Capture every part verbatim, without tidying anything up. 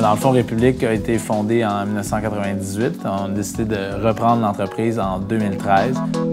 Dans le fond, République a été fondée en mille neuf cent quatre-vingt-dix-huit. On a décidé de reprendre l'entreprise en deux mille treize.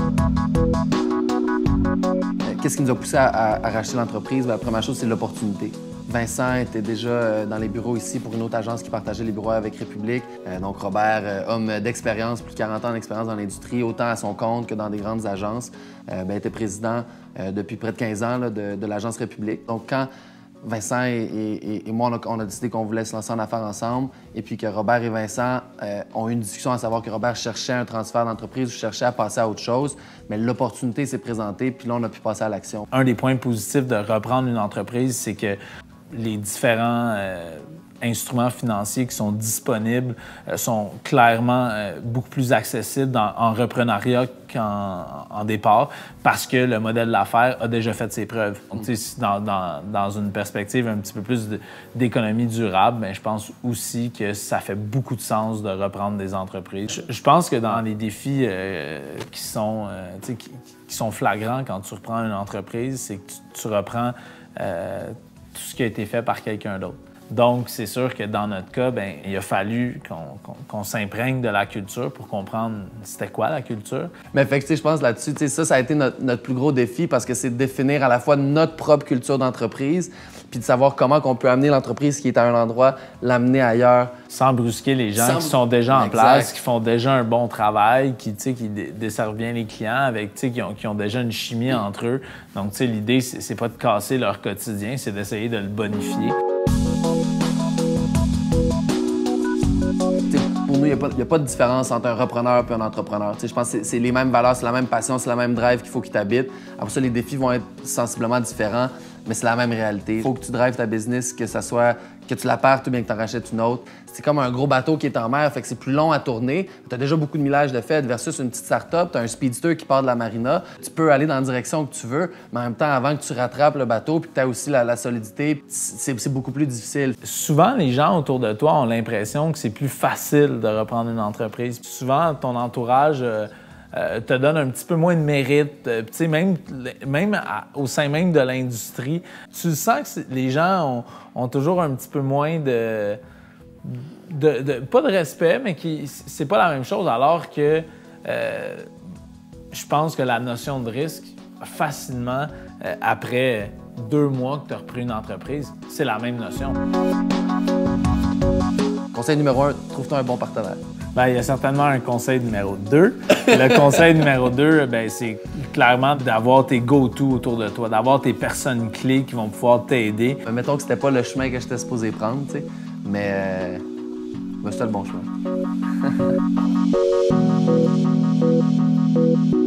Qu'est-ce qui nous a poussé à, à, à racheter l'entreprise? La première chose, c'est l'opportunité. Vincent était déjà dans les bureaux ici pour une autre agence qui partageait les bureaux avec République. Donc Robert, homme d'expérience, plus de quarante ans d'expérience dans l'industrie, autant à son compte que dans des grandes agences, ben, était président depuis près de quinze ans là, de, de l'agence République. Donc quand Vincent et, et, et moi, on a, on a décidé qu'on voulait se lancer en affaires ensemble et puis que Robert et Vincent euh, ont eu une discussion à savoir que Robert cherchait un transfert d'entreprise ou cherchait à passer à autre chose, mais l'opportunité s'est présentée puis là, on a pu passer à l'action. Un des points positifs de reprendre une entreprise, c'est que les différents euh, instruments financiers qui sont disponibles euh, sont clairement euh, beaucoup plus accessibles dans, en reprenariat qu'en en départ parce que le modèle d'affaires a déjà fait ses preuves. Donc, dans, dans, dans une perspective un petit peu plus d'économie durable, bien, je pense aussi que ça fait beaucoup de sens de reprendre des entreprises. Je, je pense que dans les défis euh, qui, sont, euh, qui, qui sont flagrants quand tu reprends une entreprise, c'est que tu, tu reprends euh, tout ce qui a été fait par quelqu'un d'autre. Donc, c'est sûr que dans notre cas, bien, il a fallu qu'on qu'on, qu'on s'imprègne de la culture pour comprendre c'était quoi la culture. Mais fait que, je pense là-dessus, ça, ça a été notre, notre plus gros défi parce que c'est de définir à la fois notre propre culture d'entreprise puis de savoir comment on peut amener l'entreprise qui est à un endroit, l'amener ailleurs. Sans brusquer les gens Sans... qui sont déjà en exact. place, qui font déjà un bon travail, qui, qui desservent bien les clients, avec, qui, ont, qui ont déjà une chimie mm. entre eux. Donc, l'idée, c'est pas de casser leur quotidien, c'est d'essayer de le bonifier. Pour nous, il n'y a, a pas de différence entre un repreneur et un entrepreneur. T'sais, je pense que c'est les mêmes valeurs, c'est la même passion, c'est la même drive qu'il faut qu'ils t'habitent. Après ça, les défis vont être sensiblement différents, mais c'est la même réalité. Il faut que tu drives ta business, que ça soit que tu la perds ou bien que tu en rachètes une autre. C'est comme un gros bateau qui est en mer, fait que c'est plus long à tourner. Tu as déjà beaucoup de millage de fait versus une petite start-up. Tu as un speedster qui part de la marina. Tu peux aller dans la direction que tu veux, mais en même temps, avant que tu rattrapes le bateau puis que tu as aussi la, la solidité, c'est beaucoup plus difficile. Souvent, les gens autour de toi ont l'impression que c'est plus facile de reprendre une entreprise. Souvent, ton entourage euh, euh, te donne un petit peu moins de mérite. Euh, même même à, au sein même de l'industrie, tu sens que les gens ont, ont toujours un petit peu moins de... De, de, pas de respect, mais qui c'est pas la même chose, alors que euh, je pense que la notion de risque, facilement, euh, après deux mois que tu as repris une entreprise, c'est la même notion. Conseil numéro un, trouve-toi un bon partenaire. Bien, il y a certainement un conseil numéro deux. Le conseil numéro deux, bien, c'est clairement d'avoir tes go-to autour de toi, d'avoir tes personnes clés qui vont pouvoir t'aider. Mettons que c'était pas le chemin que j'étais supposé prendre, tu sais. Mais, euh, ben, c'était le bon chemin.